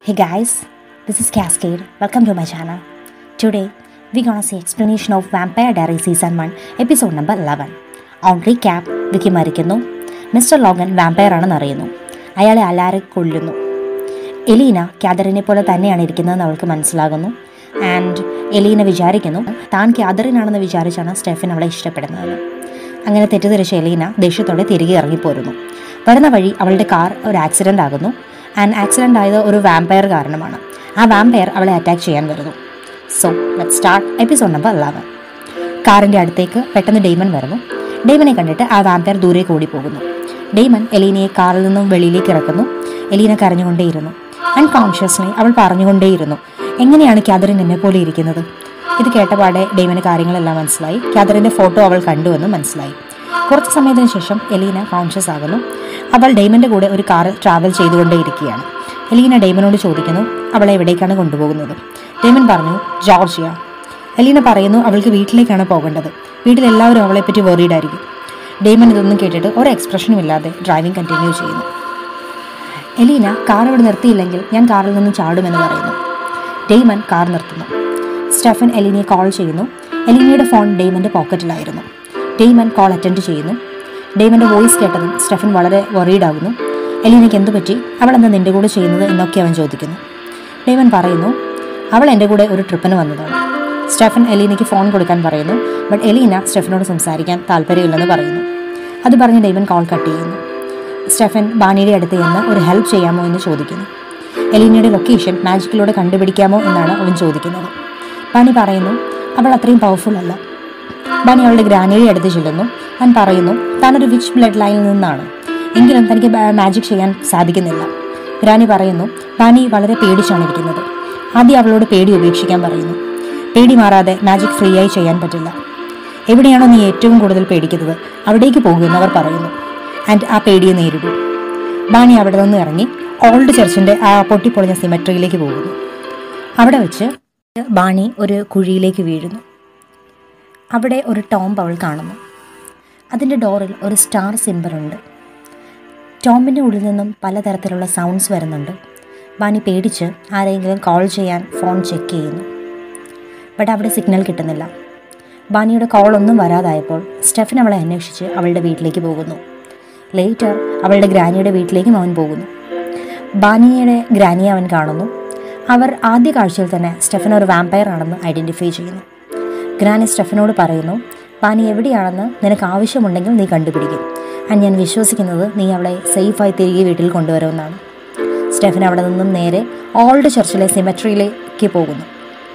Hey guys, this is Cascade. Welcome to my channel. Today, we're gonna see Explanation of Vampire Diaries Season 1, Episode number 11. On recap, വിക്കി മരിക്കുന്നു. Mister Logan vampire ആണെന്ന് അറിയുന്നു. അയാളെ അലാരെ കൊല്ലുന്നു. Elina കാതറിനെ പോലെ തന്നെയാണ് ഇരിക്കുന്നതെന്ന് അവൾക്ക് മനസ്സിലാകുന്നു. ആൻഡ് എലീന വിചാരിക്കുന്നു താൻ കാതറിനാണെന്ന് വിചാരിച്ചാണ് സ്റ്റെഫൻ അവളെ ഇഷ്ടപ്പെടുന്നത്. അങ്ങനെ തെറ്റിദ്ധരിച്ച എലീന ദേഷ്യത്തോടെ തിരികെ ഇറങ്ങിപ്പോരുന്നു. വരുന്ന വഴി അവളുടെ കാർ ഒരു ആക്സിഡൻ്റ് ആകുന്നു. ആൻഡ് ആക്സിഡൻ്റ് ആയത് ഒരു വാമ്പയർ കാരണമാണ്. ആ വാമ്പയർ അവളെ അറ്റാക്ക് ചെയ്യാൻ വരുന്നു. So let's start episode number 11. കാറിൻ്റെ അടുത്തേക്ക് പെട്ടെന്ന് ഡേമൻ വരുന്നു. ഡേമനെ കണ്ടിട്ട് ആ വാമ്പയർ ദൂരേക്ക് ഓടിപ്പോകുന്നു. ഡേമൻ എലീനയെ കാറിൽ നിന്നും വെളിയിലേക്ക് ഇറക്കുന്നു. എലീന കരഞ്ഞുകൊണ്ടേയിരുന്നു. അൺകോൺഷ്യസ്ലി അവൾ പറഞ്ഞുകൊണ്ടേയിരുന്നു, എങ്ങനെയാണ് കാതറിൻ എന്നെ പോലെ ഇരിക്കുന്നത്. ഇത് കേട്ടപാടെ ഡേമന് കാര്യങ്ങളെല്ലാം മനസ്സിലായി. കാതറിൻ്റെ ഫോട്ടോ അവൾ കണ്ടുവെന്ന് മനസ്സിലായി. കുറച്ച് സമയത്തിന് ശേഷം എലീന കോൺഷ്യസ് ആകുന്നു. അവൾ ഡേമൻ്റെ കൂടെ ഒരു കാറിൽ ട്രാവൽ ചെയ്തുകൊണ്ടേയിരിക്കുകയാണ്. എലീന ഡേമനോട് ചോദിക്കുന്നു അവളെ എവിടേക്കാണ് കൊണ്ടുപോകുന്നത്. ഡേമൻ പറഞ്ഞു ജോർജിയ. എലീന പറയുന്നു അവൾക്ക് വീട്ടിലേക്കാണ് പോകേണ്ടത്. വീട്ടിലെല്ലാവരും അവളെപ്പറ്റി വേറീഡായിരിക്കും. ഡേമൻ ഇതൊന്നും കേട്ടിട്ട് ഒരു എക്സ്പ്രഷനും ഇല്ലാതെ ഡ്രൈവിംഗ് കണ്ടിന്യൂ ചെയ്യുന്നു. എലീന കാർ ഇവിടെ നിർത്തിയില്ലെങ്കിൽ ഞാൻ കാറിൽ നിന്ന് ചാടുമെന്ന് പറയുന്നു. ഡേമൻ കാർ നിർത്തുന്നു. സ്റ്റെഫൻ എലീനയെ കോൾ ചെയ്യുന്നു. എലീനയുടെ ഫോൺ ഡേമൻ്റെ പോക്കറ്റിലായിരുന്നു. ഡേമൻ കോൾ അറ്റൻഡ് ചെയ്യുന്നു. ഡേമൻ്റെ വോയിസ് കേട്ടതും സ്റ്റെഫൻ വളരെ വറീഡാകുന്നു. എലീനയ്ക്ക് എന്തു പറ്റി, അവൾ എന്താ നിൻ്റെ കൂടെ ചെയ്യുന്നത് എന്നൊക്കെ അവൻ ചോദിക്കുന്നു. ഡേമൻ പറയുന്നു അവൾ എൻ്റെ കൂടെ ഒരു ട്രിപ്പിന് വന്നതാണ്. സ്റ്റെഫൻ എലീനയ്ക്ക് ഫോൺ കൊടുക്കാൻ പറയുന്നു. ബട്ട് എലീന സ്റ്റെഫനോട് സംസാരിക്കാൻ താല്പര്യമില്ലെന്ന് പറയുന്നു. അത് പറഞ്ഞ് ഡേമൻ കോൾ കട്ട് ചെയ്യുന്നു. സ്റ്റെഫൻ ബാനിയുടെ അടുത്ത് ചെന്ന് ഒരു ഹെൽപ്പ് ചെയ്യാമോ എന്ന് ചോദിക്കുന്നു. എലീനയുടെ ലൊക്കേഷൻ മാജിക്കിലൂടെ കണ്ടുപിടിക്കാമോ എന്നാണ് അവൻ ചോദിക്കുന്നത്. ബാനി പറയുന്നു അവൾ അത്രയും പവർഫുൾ അല്ല. ബാനി അവളുടെ ഗ്രാനിയുടെ അടുത്ത് ചെല്ലുന്നു. അവൻ പറയുന്നു താനൊരു വിച്ച് ബ്ലഡ് ലൈനിൽ നിന്നാണ്, എങ്കിലും തനിക്ക് മാജിക് ചെയ്യാൻ സാധിക്കുന്നില്ല. ഗ്രാനി പറയുന്നു ബാനി വളരെ പേടിച്ചാണ് ഇരിക്കുന്നത്. ആദ്യം അവളോട് പേടി ഉപേക്ഷിക്കാൻ പറയുന്നു. പേടി മാറാതെ മാജിക് ഫ്രീ ആയി ചെയ്യാൻ പറ്റില്ല. എവിടെയാണോ നീ ഏറ്റവും കൂടുതൽ പേടിക്കുന്നത് അവിടേക്ക് പോകുമെന്ന് അവർ പറയുന്നു. ആൻഡ് ആ പേടിയെ നേരിടൂ. ബാനി അവിടെ നിന്ന് ഇറങ്ങി ഓൾഡ് ചർച്ചിൻ്റെ ആ പൊട്ടിപ്പൊളിഞ്ഞ സിമെട്രിയിലേക്ക് പോകുന്നു. അവിടെ വെച്ച് ബാനി ഒരു കുഴിയിലേക്ക് വീഴുന്നു. അവിടെ ഒരു ടോംബ് അവൾ കാണുന്നു. അതിൻ്റെ ഡോറിൽ ഒരു സ്റ്റാർ സിംബലുണ്ട്. ടോംബിൻ്റെ ഉള്ളിൽ നിന്നും പലതരത്തിലുള്ള സൗണ്ട്സ് വരുന്നുണ്ട്. ബാനി പേടിച്ച് ആരെങ്കിലും കോൾ ചെയ്യാൻ ഫോൺ ചെക്ക് ചെയ്യുന്നു. ബട്ട് അവിടെ സിഗ്നൽ കിട്ടുന്നില്ല. ബാനിയുടെ കോൾ ഒന്നും വരാതായപ്പോൾ സ്റ്റെഫൻ അവളെ അന്വേഷിച്ച് അവളുടെ വീട്ടിലേക്ക് പോകുന്നു. ലേറ്റർ അവളുടെ ഗ്രാനിയുടെ വീട്ടിലേക്കും അവൻ പോകുന്നു. ബാനിയുടെ ഗ്രാനിയെ അവൻ കാണുന്നു. അവർ ആദ്യ കാഴ്ചയിൽ തന്നെ സ്റ്റെഫൻ ഒരു വാമ്പയർ ആണെന്ന് ഐഡൻറ്റിഫൈ ചെയ്യുന്നു. ഗ്രാനി സ്റ്റെഫനോട് പറയുന്നു ബാനി എവിടെയാണെന്ന് നിനക്ക് ആവശ്യമുണ്ടെങ്കിൽ നീ കണ്ടുപിടിക്കും. ആൻഡ് ഞാൻ വിശ്വസിക്കുന്നത് നീ അവളെ സേഫായി തിരികെ വീട്ടിൽ കൊണ്ടുവരുമെന്നാണ്. സ്റ്റെഫൻ അവിടെ നിന്നും നേരെ ഓൾഡ് ചർച്ചിലെ സിമെട്രിയിലേക്ക് പോകുന്നു.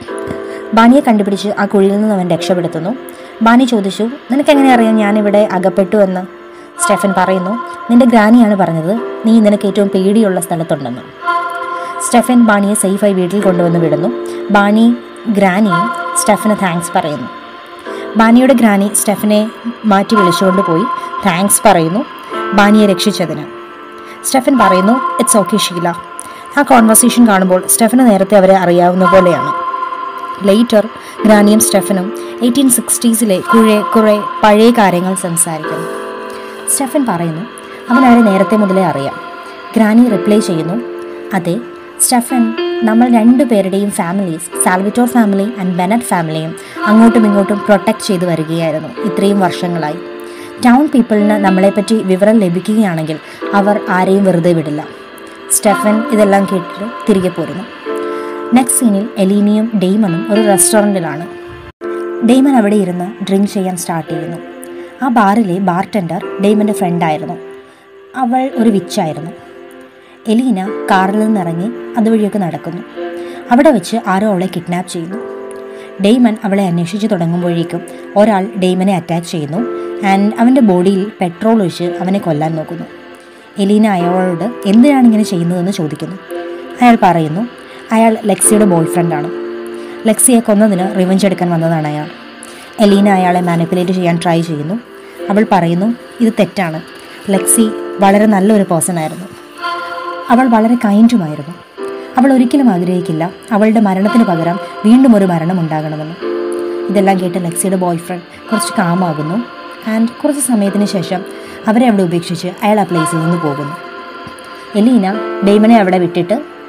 ബാനിയെ കണ്ടുപിടിച്ച് ആ കുഴിയിൽ നിന്ന് അവൻ രക്ഷപ്പെടുത്തുന്നു. ബാനി ചോദിച്ചു നിനക്കെങ്ങനെ അറിയാം ഞാനിവിടെ അകപ്പെട്ടു എന്ന്. സ്റ്റെഫൻ പറയുന്നു നിന്റെ ഗ്രാനിയാണ് പറഞ്ഞത് നീ നിനക്ക് ഏറ്റവും പേടിയുള്ള സ്ഥലത്തുണ്ടെന്ന്. സ്റ്റെഫൻ ബാനിയെ സേഫായി വീട്ടിൽ കൊണ്ടുവന്ന് വിടുന്നു. ബാനി ഗ്രാനിയും സ്റ്റെഫന് താങ്ക്സ് പറയുന്നു. ബാനിയുടെ ഗ്രാനി സ്റ്റെഫനെ മാറ്റി വിളിച്ചുകൊണ്ട് പോയി താങ്ക്സ് പറയുന്നു ബാനിയെ രക്ഷിച്ചതിന്. സ്റ്റെഫൻ പറയുന്നു ഇറ്റ്സ് ഓക്കെ ഷീല. ആ കോൺവെർസേഷൻ കാണുമ്പോൾ സ്റ്റെഫന് നേരത്തെ അവരെ അറിയാവുന്ന പോലെയാണ്. ലേറ്റർ ഗ്രാനിയും സ്റ്റെഫനും 1860s കുറേ പഴയ കാര്യങ്ങൾ സംസാരിക്കുന്നു. സ്റ്റെഫൻ പറയുന്നു അവൻ അവരെ നേരത്തെ മുതലേ അറിയാം. ഗ്രാനി റിപ്ലൈ ചെയ്യുന്നു അതെ സ്റ്റെഫൻ, നമ്മൾ രണ്ടുപേരുടെയും families, Salvatore family and Bennett ഫാമിലിയും അങ്ങോട്ടും ഇങ്ങോട്ടും പ്രൊട്ടക്റ്റ് ചെയ്ത് വരികയായിരുന്നു ഇത്രയും വർഷങ്ങളായി. ടൗൺ പീപ്പിളിന് നമ്മളെപ്പറ്റി വിവരം ലഭിക്കുകയാണെങ്കിൽ അവർ ആരെയും വെറുതെ വിടില്ല. സ്റ്റെഫൻ ഇതെല്ലാം കേട്ടിട്ട് തിരികെ പോരുന്നു. നെക്സ്റ്റ് സീനിൽ എലീനയും ഡേമനും ഒരു റെസ്റ്റോറൻറ്റിലാണ്. ഡേമൻ അവിടെ ഇരുന്ന് ഡ്രിങ്ക് ചെയ്യാൻ സ്റ്റാർട്ട് ചെയ്യുന്നു. ആ ബാറിലെ ബാർടെൻഡർ ഡേമൻ്റെ ഫ്രണ്ടായിരുന്നു. അവൾ ഒരു വിച്ചായിരുന്നു. എലീന കാറിൽ നിന്നിറങ്ങി അതുവഴിയൊക്കെ നടക്കുന്നു. അവിടെ വെച്ച് ആരോ അവളെ കിഡ്നാപ്പ് ചെയ്യുന്നു. ഡേമൻ അവളെ അന്വേഷിച്ച് തുടങ്ങുമ്പോഴേക്കും ഒരാൾ ഡേമനെ അറ്റാക്ക് ചെയ്യുന്നു. ആൻഡ് അവൻ്റെ ബോഡിയിൽ പെട്രോൾ ഒഴിച്ച് അവനെ കൊല്ലാൻ നോക്കുന്നു. എലീന അയാളോട് എന്തിനാണ് ഇങ്ങനെ ചെയ്യുന്നതെന്ന് ചോദിക്കുന്നു. അയാൾ പറയുന്നു അയാൾ ലെക്സിയുടെ ബോയ് ഫ്രണ്ടാണ്. ലെക്സിയെ കൊന്നതിന് റിവെഞ്ച് എടുക്കാൻ വന്നതാണ് അയാൾ. എലീന അയാളെ മാനിപ്പുലേറ്റ് ചെയ്യാൻ ട്രൈ ചെയ്യുന്നു. അവൾ പറയുന്നു ഇത് തെറ്റാണ്. ലെക്സി വളരെ നല്ലൊരു പേഴ്സൺ ആയിരുന്നു. അവൾ വളരെ കൈൻഡുമായിരുന്നു. അവൾ ഒരിക്കലും ആഗ്രഹിക്കില്ല അവളുടെ മരണത്തിന് പകരം വീണ്ടും ഒരു മരണം ഉണ്ടാകണമെന്ന്. ഇതെല്ലാം കേട്ട് ലെക്സിയുടെ ബോയ് ഫ്രണ്ട് കുറച്ച് കാമാകുന്നു. ആൻഡ് കുറച്ച് സമയത്തിന് ശേഷം അവരെ അവിടെ ഉപേക്ഷിച്ച് അയാൾ ആ പ്ലേസിൽ നിന്ന് പോകുന്നു. എലീന ഡേമനെ അവിടെ വിട്ടിട്ട്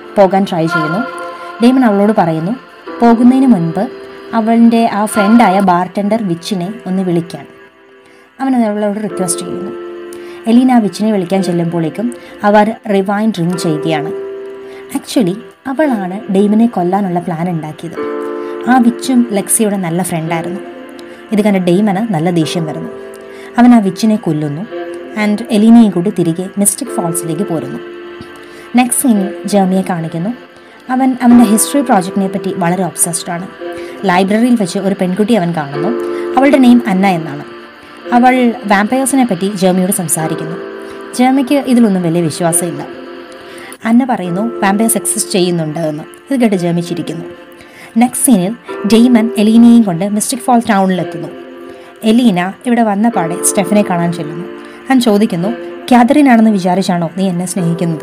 പോകാൻ ട്രൈ ചെയ്യുന്നു. ഡേമൺ അവളോട് പറയുന്നു പോകുന്നതിന് മുൻപ് അവളുടെ ആ ഫ്രണ്ടായ ബാർടെൻഡർ വിച്ചിനെ ഒന്ന് വിളിക്കാൻ. അവൻ അവളോട് റിക്വസ്റ്റ് ചെയ്യുന്നു. എലീന ആ വിച്ചിനെ വിളിക്കാൻ ചെല്ലുമ്പോഴേക്കും അവർ റിവൈൻ ഡ്രിങ്ക് ചെയ്യുകയാണ്. ആക്ച്വലി അവളാണ് ഡെയ്മനെ കൊല്ലാനുള്ള പ്ലാൻ ഉണ്ടാക്കിയത്. ആ വിച്ചും ലെക്സിയുടെ നല്ല ഫ്രണ്ടായിരുന്നു. ഇത് കണ്ട ഡെയ്മന് നല്ല ദേഷ്യം വരുന്നു. അവൻ ആ വിച്ചിനെ കൊല്ലുന്നു ആൻഡ് എലീനയും കൂടി തിരികെ മിസ്റ്റിക് ഫോൾസിലേക്ക് പോരുന്നു. നെക്സ്റ്റ് സീനിൽ ജെർമിയെ കാണിക്കുന്നു. അവൻ്റെ ഹിസ്റ്ററി പ്രോജക്റ്റിനെ പറ്റി വളരെ ഒബ്സസ്ഡ് ആണ്. ലൈബ്രറിയിൽ വെച്ച് ഒരു പെൺകുട്ടി അവൻ കാണുന്നു. അവളുടെ നെയിം അന്ന എന്നാണ്. അവൾ വാമ്പയേഴ്സിനെ പറ്റി ജെർമിയോട് സംസാരിക്കുന്നു. ജെർമിക്ക് ഇതിലൊന്നും വലിയ വിശ്വാസമില്ല. അന്ന പറയുന്നു വാമ്പയേഴ്സ് എക്സിസ്റ്റ് ചെയ്യുന്നുണ്ട് എന്ന്. ഇത് കേട്ട് ജെർമി ചിരിക്കുന്നു. നെക്സ്റ്റ് സീനിൽ ഡെയ്മൺ എലീനയും കൊണ്ട് മിസ്റ്റിക് ഫോൾ ടൗണിലെത്തുന്നു. എലീന ഇവിടെ വന്ന പാടെ സ്റ്റെഫനെ കാണാൻ ചെല്ലുന്നു. അവൻ ചോദിക്കുന്നു കാതറിൻ ആണെന്ന് വിചാരിച്ചാണോ നീ എന്നെ സ്നേഹിക്കുന്നത്?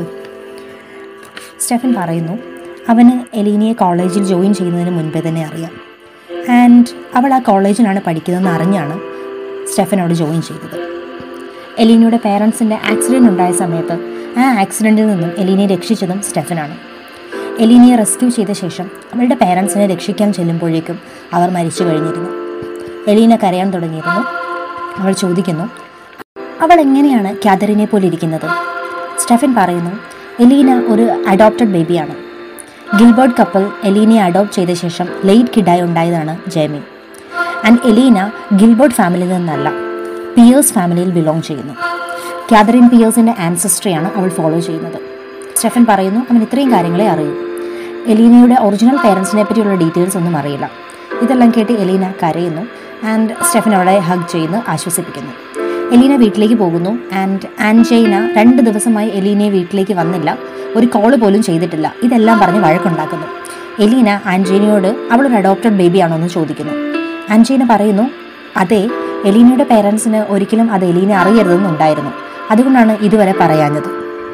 സ്റ്റെഫൻ പറയുന്നു അവന് എലീനയെ കോളേജിൽ ജോയിൻ ചെയ്യുന്നതിന് മുൻപേ തന്നെ അറിയാം. ആൻഡ് അവൾ ആ കോളേജിലാണ് പഠിക്കുന്നതെന്ന് അറിഞ്ഞാണ് സ്റ്റെഫനോട് ജോയിൻ ചെയ്തത്. എലീനയുടെ പേരൻസിൻ്റെ ആക്സിഡൻറ്റ് ഉണ്ടായ സമയത്ത് ആ ആക്സിഡൻറ്റിൽ നിന്നും എലീനയെ രക്ഷിച്ചതും സ്റ്റെഫനാണ്. എലീനയെ റെസ്ക്യൂ ചെയ്ത ശേഷം അവളുടെ പേരൻസിനെ രക്ഷിക്കാൻ ചെല്ലുമ്പോഴേക്കും അവർ മരിച്ചു കഴിഞ്ഞിരുന്നു. എലീന കരയാൻ തുടങ്ങിയിരുന്നു. അവൾ ചോദിക്കുന്നു അവൾ എങ്ങനെയാണ് കാതറിനെ പോലെ ഇരിക്കുന്നത്? സ്റ്റെഫൻ പറയുന്നു എലീന ഒരു അഡോപ്റ്റഡ് ബേബിയാണ്. ഗിൽബർട്ട് കപ്പിൾ എലീനയെ അഡോപ്റ്റ് ചെയ്ത ശേഷം ലേറ്റ് കിഡായി ഉണ്ടായതാണ് ജെമി. ആൻഡ് എലീന ഗിൽബർട്ട് ഫാമിലിയിൽ നിന്നല്ല, പിയേഴ്സ് ഫാമിലിയിൽ ബിലോങ് ചെയ്യുന്നു. കാതറിൻ പിയേഴ്സിൻ്റെ ആൻസസ്ട്രിയാണ് അവൾ ഫോളോ ചെയ്യുന്നത്. സ്റ്റെഫൻ പറയുന്നു അവൻ ഇത്രയും കാര്യങ്ങളെ അറിയൂ. എലീനയുടെ ഒറിജിനൽ പേരൻസിനെ പറ്റിയുള്ള ഡീറ്റെയിൽസ് ഒന്നും അറിയില്ല. ഇതെല്ലാം കേട്ട് എലീന കരയുന്നു ആൻഡ് സ്റ്റെഫൻ അവളെ ഹഗ് ചെയ്ത് ആശ്വസിപ്പിക്കുന്നു. എലീന വീട്ടിലേക്ക് പോകുന്നു ആൻഡ് ആൻജൈന 2 ദിവസമായി എലീനയെ വീട്ടിലേക്ക് വന്നില്ല, ഒരു കോള് പോലും ചെയ്തിട്ടില്ല. ഇതെല്ലാം പറഞ്ഞ് വഴക്കുണ്ടാക്കുന്നു. എലീന ആൻജൈനയോട് അവളൊരു അഡോപ്റ്റഡ് ബേബിയാണോ എന്ന് ചോദിക്കുന്നു. ആൻജൈന പറയുന്നു അതെ, എലീനയുടെ പേരൻസിന് ഒരിക്കലും അത് എലീന അറിയരുതെന്നുണ്ടായിരുന്നു, അതുകൊണ്ടാണ് ഇതുവരെ പറയാഞ്ഞത്.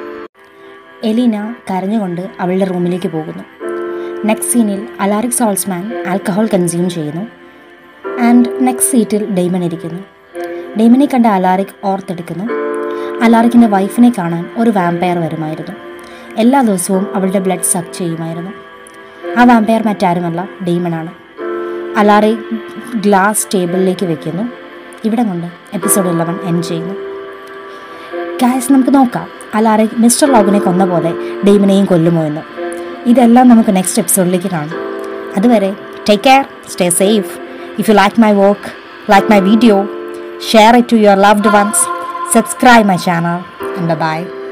എലീന കരഞ്ഞുകൊണ്ട് അവളുടെ റൂമിലേക്ക് പോകുന്നു. നെക്സ്റ്റ് സീനിൽ അലാറിക് സോൾസ്മാൻ ആൽക്കഹോൾ കൺസ്യൂം ചെയ്യുന്നു ആൻഡ് നെക്സ്റ്റ് സീറ്റിൽ ഡെയ്മൺ ഇരിക്കുന്നു. ഡെയ്മനെ കണ്ട അലാറിക് ഓർത്തെടുക്കുന്നു. അലാറിക്കിൻ്റെ വൈഫിനെ കാണാൻ ഒരു വാമ്പയർ വരുമായിരുന്നു. എല്ലാ ദിവസവും അവളുടെ ബ്ലഡ് സക്ക് ചെയ്യുമായിരുന്നു. ആ വാമ്പയർ മറ്റാരുമല്ല, ഡെയ്മണാണ്. അലാറിക് ഗ്ലാസ് ടേബിളിലേക്ക് വെക്കുന്നു. ഇവിടെ കൊണ്ട് എപ്പിസോഡ് 11 എൻഡ് ചെയ്യുന്നു. ഗായ്സ്, നമുക്ക് നോക്കാം അലാറിക് മിസ്റ്റർ ലോഗനെ കൊന്ന പോലെ ഡെയ്മനെയും കൊല്ലുമോ എന്ന്. ഇതെല്ലാം നമുക്ക് നെക്സ്റ്റ് എപ്പിസോഡിലേക്ക് കാണാം. അതുവരെ take care, stay safe. If you like my work, like my video, share it to your loved ones, subscribe my channel, and bye-bye.